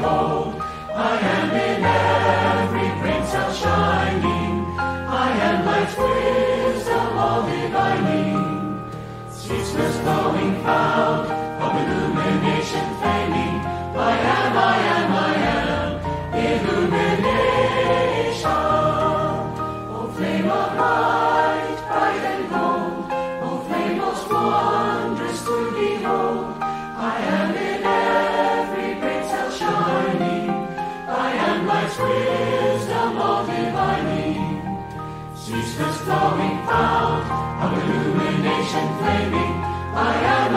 gold. I am in every prince outshining. I am light's wisdom, all divining. Ceaseless glowing fount of illumination flaming. I am illumination. O flame of light, bright and gold. O flame most wondrous to behold. I am in every great cell shining. I am light's wisdom, all divining. Ceaseless glowing fount of illumination flaming. I am